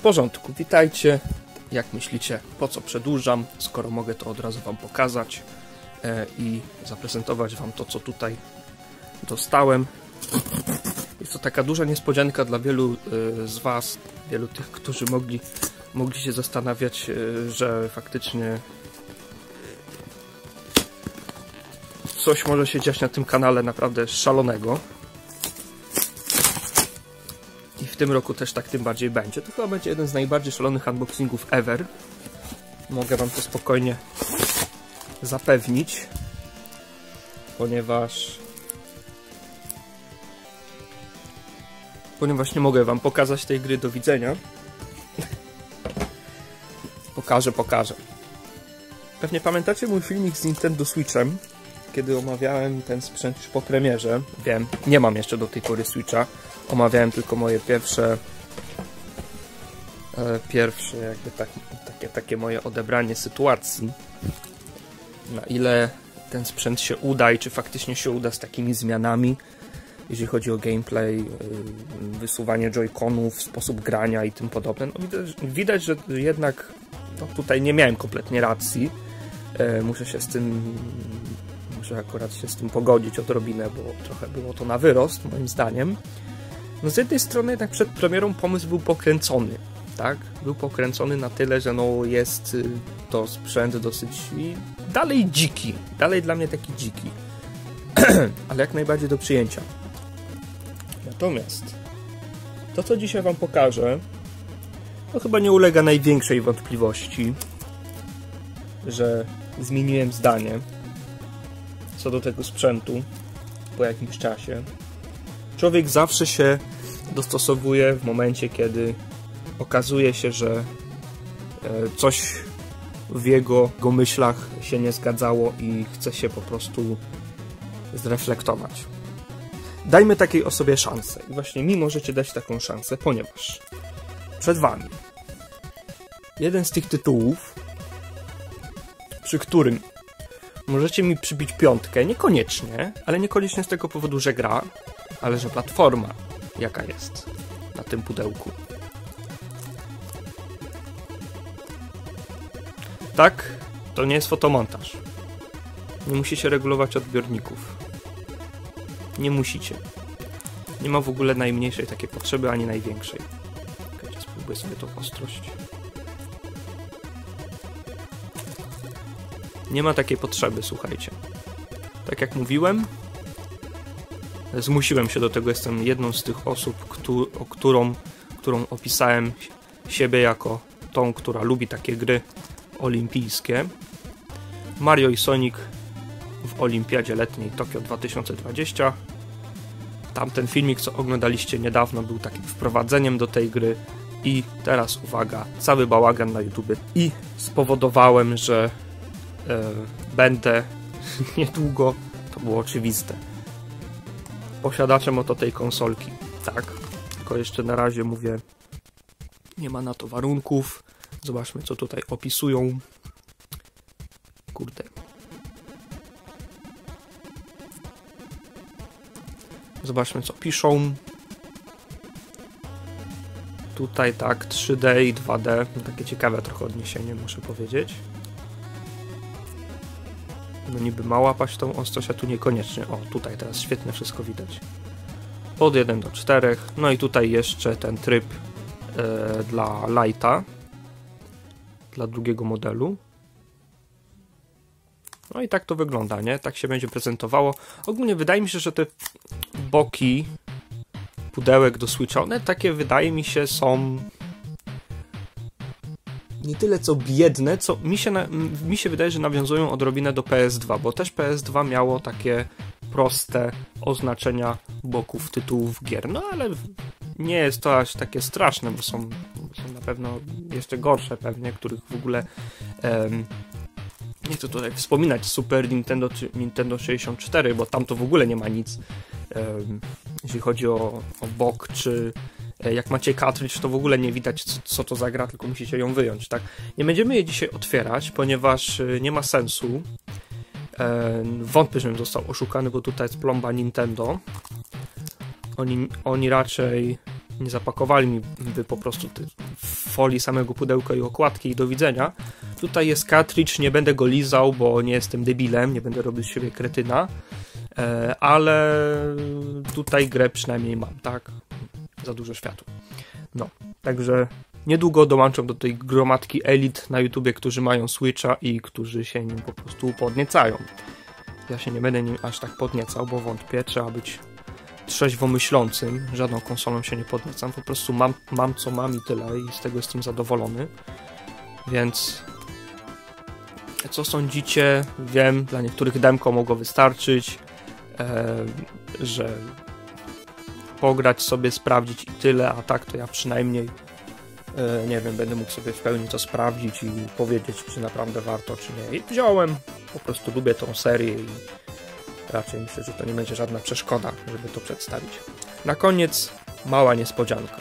porządku, witajcie. Jak myślicie, po co przedłużam, skoro mogę to od razu wam pokazać i zaprezentować wam to, co tutaj dostałem. Jest to taka duża niespodzianka dla wielu z was, wielu tych, którzy mogli się zastanawiać, że faktycznie coś może się dziać na tym kanale naprawdę szalonego. I w tym roku też tak tym bardziej będzie. To chyba będzie jeden z najbardziej szalonych unboxingów ever. Mogę wam to spokojnie zapewnić, ponieważ nie mogę wam pokazać tej gry do widzenia. Pokażę. Pewnie pamiętacie mój filmik z Nintendo Switchem, kiedy omawiałem ten sprzęt już po premierze. Wiem, nie mam jeszcze do tej pory Switcha. Omawiałem tylko moje pierwsze jakby takie moje odebranie sytuacji. Na ile ten sprzęt się uda i czy faktycznie się uda z takimi zmianami, jeżeli chodzi o gameplay, wysuwanie joyconów, sposób grania i tym podobne. No widać, że jednak tutaj nie miałem kompletnie racji. Muszę akurat się z tym pogodzić odrobinę, bo trochę było to na wyrost, moim zdaniem. No z jednej strony jednak przed premierą pomysł był pokręcony, tak? Był pokręcony na tyle, że no jest to sprzęt dosyć dalej dziki, dalej dla mnie taki dziki, ale jak najbardziej do przyjęcia. Natomiast to, co dzisiaj wam pokażę, to chyba nie ulega największej wątpliwości, że zmieniłem zdanie co do tego sprzętu po jakimś czasie. Człowiek zawsze się dostosowuje w momencie, kiedy okazuje się, że coś w jego myślach się nie zgadzało i chce się po prostu zreflektować. Dajmy takiej osobie szansę. I właśnie mi możecie dać taką szansę, ponieważ przed wami jeden z tych tytułów, przy którym możecie mi przybić piątkę, niekoniecznie, ale niekoniecznie z tego powodu, że gra, ale że platforma jaka jest na tym pudełku. Tak, to nie jest fotomontaż. Nie musicie regulować odbiorników. Nie musicie. Nie ma w ogóle najmniejszej takiej potrzeby, ani największej. Czekajcie, spróbuję sobie tą ostrość. Nie ma takiej potrzeby, słuchajcie. Tak jak mówiłem, zmusiłem się do tego, jestem jedną z tych osób, którą opisałem siebie jako tą, która lubi takie gry olimpijskie. Mario i Sonic w Olimpiadzie Letniej Tokio 2020. Tamten filmik, co oglądaliście niedawno, był takim wprowadzeniem do tej gry i teraz uwaga, cały bałagan na YouTube i spowodowałem, że będę niedługo, to było oczywiste, posiadaczem oto tej konsolki. Tak, tylko jeszcze na razie mówię, nie ma na to warunków. Zobaczmy, co tutaj opisują. Kurde. Zobaczmy, co piszą. Tutaj tak, 3D i 2D. No, takie ciekawe trochę odniesienie, muszę powiedzieć. No niby ma łapać tą ostrość, a tu niekoniecznie. O, tutaj teraz świetnie wszystko widać. Od 1 do 4. No i tutaj jeszcze ten tryb dla Lighta. Dla drugiego modelu. No i tak to wygląda, nie? Tak się będzie prezentowało. Ogólnie wydaje mi się, że te boki pudełek do Switcha, one takie wydaje mi się są nie tyle co biedne, co mi się wydaje, że nawiązują odrobinę do PS2, bo też PS2 miało takie proste oznaczenia boków tytułów gier, no ale nie jest to aż takie straszne, bo są na pewno jeszcze gorsze pewnie, których w ogóle nie chcę tutaj wspominać Super Nintendo czy Nintendo 64, bo tam to w ogóle nie ma nic, jeśli chodzi o bok, czy jak macie cartridge, to w ogóle nie widać, co to za gra, tylko musicie ją wyjąć, tak? Nie będziemy jej dzisiaj otwierać, ponieważ nie ma sensu. Wątpię, żebym został oszukany, bo tutaj jest plomba Nintendo. Oni raczej nie zapakowali mi po prostu folii samego pudełka i okładki i do widzenia. Tutaj jest cartridge, nie będę go lizał, bo nie jestem debilem, nie będę robił z siebie kretyna, ale tutaj grę przynajmniej mam, tak? Za dużo światła. No, także niedługo dołączam do tej gromadki elit na YouTubie, którzy mają Switcha i którzy się nim po prostu podniecają. Ja się nie będę nim aż tak podniecał, bo wątpię, trzeba być trzeźwo myślącym, żadną konsolą się nie podniecam, po prostu mam co mam i tyle i z tego jestem zadowolony. Więc co sądzicie? Wiem, dla niektórych demko mogło wystarczyć, że pograć sobie, sprawdzić i tyle, a tak to ja przynajmniej nie wiem, będę mógł sobie w pełni to sprawdzić i powiedzieć, czy naprawdę warto, czy nie. I wziąłem, po prostu lubię tą serię i raczej myślę, że to nie będzie żadna przeszkoda, żeby to przedstawić. Na koniec mała niespodzianka.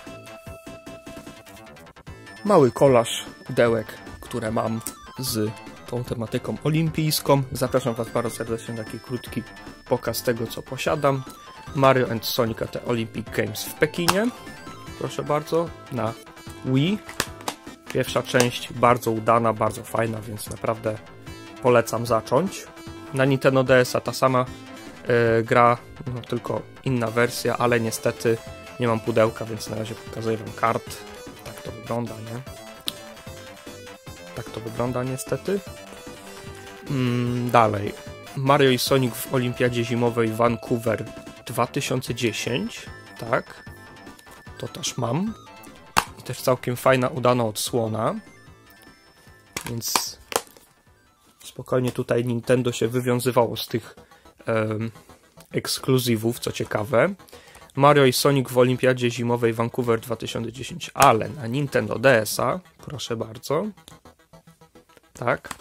Mały kolaż pudełek, które mam z tą tematyką olimpijską. Zapraszam Was bardzo serdecznie na taki krótki pokaz tego, co posiadam. Mario & Sonic The Olympic Games w Pekinie. Proszę bardzo, na Wii. Pierwsza część bardzo udana, bardzo fajna, więc naprawdę polecam zacząć. Na Nintendo DS-a ta sama gra, no tylko inna wersja, ale niestety nie mam pudełka, więc na razie pokazuję Wam kart. Tak to wygląda, nie? Tak to wygląda niestety. Dalej. Mario i Sonic w Olimpiadzie Zimowej Vancouver 2010. Tak. To też mam. I też całkiem fajna, udana odsłona. Więc spokojnie tutaj Nintendo się wywiązywało z tych ekskluzywów, co ciekawe. Mario i Sonic w Olimpiadzie Zimowej Vancouver 2010, ale na Nintendo DS-a, proszę bardzo. Tak.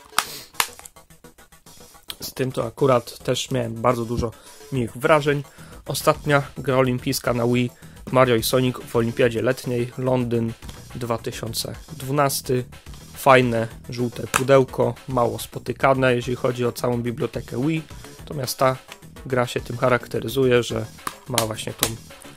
Z tym to akurat też miałem bardzo dużo miłych wrażeń. Ostatnia gra olimpijska na Wii, Mario i Sonic w Olimpiadzie Letniej, Londyn 2012. Fajne, żółte pudełko, mało spotykane, jeśli chodzi o całą bibliotekę Wii. Natomiast ta gra się tym charakteryzuje, że ma właśnie tą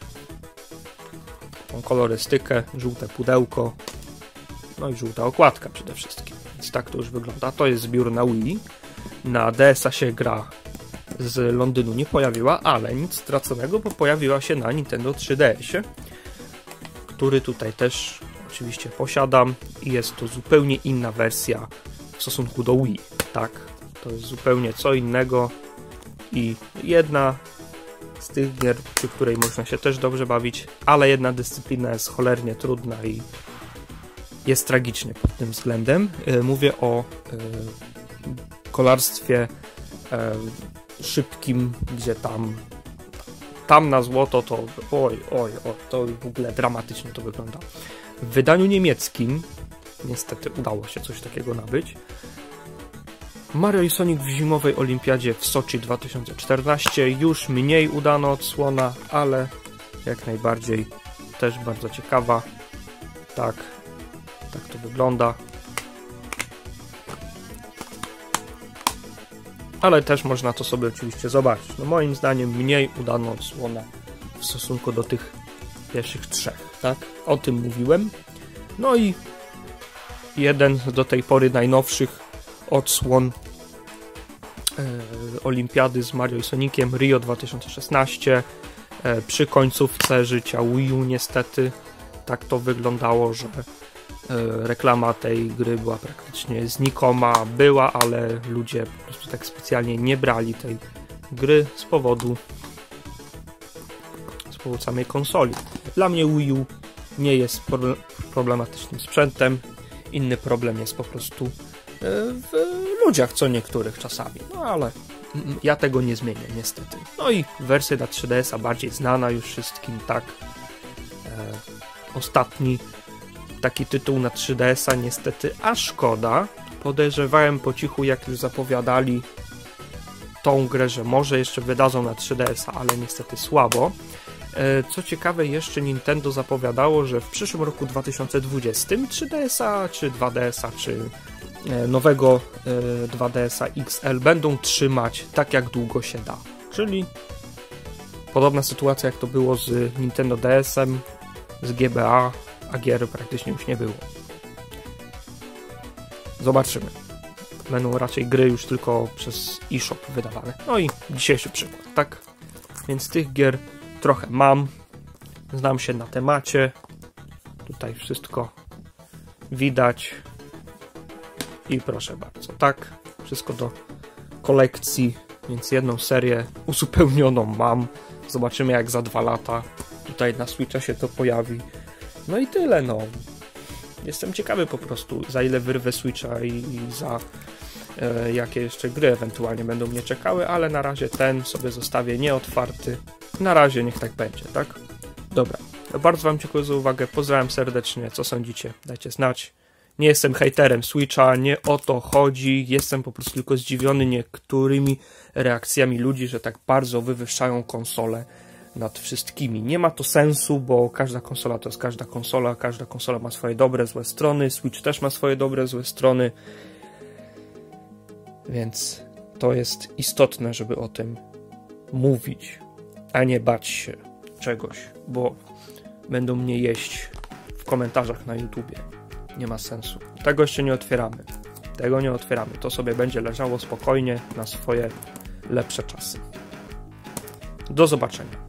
kolorystykę, żółte pudełko, no i żółta okładka przede wszystkim. Więc tak to już wygląda. To jest zbiór na Wii. Na DS-a się gra z Londynu nie pojawiła, ale nic straconego, bo pojawiła się na Nintendo 3DS-ie, który tutaj też oczywiście posiadam i jest to zupełnie inna wersja w stosunku do Wii. Tak, to jest zupełnie co innego i jedna z tych gier, przy której można się też dobrze bawić, ale jedna dyscyplina jest cholernie trudna i jest tragicznie pod tym względem. Mówię o kolarstwie szybkim, gdzie tam na złoto to oj, to w ogóle dramatycznie to wygląda. W wydaniu niemieckim niestety udało się coś takiego nabyć. Mario i Sonic w Zimowej Olimpiadzie w Soczi 2014, już mniej udana odsłona, ale jak najbardziej też bardzo ciekawa. Tak to wygląda. Ale też można to sobie oczywiście zobaczyć. No moim zdaniem mniej udana odsłona w stosunku do tych pierwszych trzech, tak? O tym mówiłem. No i jeden do tej pory najnowszych odsłon Olimpiady z Mario i Soniciem, Rio 2016. Przy końcówce życia Wii U niestety tak to wyglądało, że reklama tej gry była praktycznie znikoma. Była, ale ludzie po prostu tak specjalnie nie brali tej gry z powodu samej konsoli. Dla mnie Wii U nie jest problematycznym sprzętem. Inny problem jest po prostu w ludziach, co niektórych czasami. No ale ja tego nie zmienię niestety. No i wersja na 3DS-a bardziej znana już wszystkim, tak. Ostatni taki tytuł na 3DS-a niestety, a szkoda. Podejrzewałem po cichu, jak już zapowiadali tą grę, że może jeszcze wydadzą na 3DS-a, ale niestety słabo. Co ciekawe, jeszcze Nintendo zapowiadało, że w przyszłym roku 2020 3DS-a, czy 2DS-a, czy nowego 2DS-a XL będą trzymać tak, jak długo się da. Czyli podobna sytuacja, jak to było z Nintendo DS-em, z GBA, a gier praktycznie już nie było. Zobaczymy. Będą raczej gry już tylko przez eShop wydawane. No i dzisiejszy przykład, tak? Więc tych gier trochę mam. Znam się na temacie. Tutaj wszystko widać. I proszę bardzo, tak? Wszystko do kolekcji, więc jedną serię uzupełnioną mam. Zobaczymy, jak za 2 lata tutaj na Switcha się to pojawi. No i tyle, no. Jestem ciekawy po prostu, za ile wyrwę Switcha i za jakie jeszcze gry ewentualnie będą mnie czekały, ale na razie ten sobie zostawię nieotwarty. Na razie niech tak będzie, tak? Dobra, bardzo wam dziękuję za uwagę, pozdrawiam serdecznie, co sądzicie, dajcie znać. Nie jestem hejterem Switcha, nie o to chodzi, jestem po prostu tylko zdziwiony niektórymi reakcjami ludzi, że tak bardzo wywyższają konsolę nad wszystkimi. Nie ma to sensu, bo każda konsola to jest każda konsola ma swoje dobre, złe strony, Switch też ma swoje dobre, złe strony, więc to jest istotne, żeby o tym mówić, a nie bać się czegoś, bo będą mnie jeść w komentarzach na YouTubie. Nie ma sensu. Tego jeszcze nie otwieramy. Tego nie otwieramy. To sobie będzie leżało spokojnie na swoje lepsze czasy. Do zobaczenia.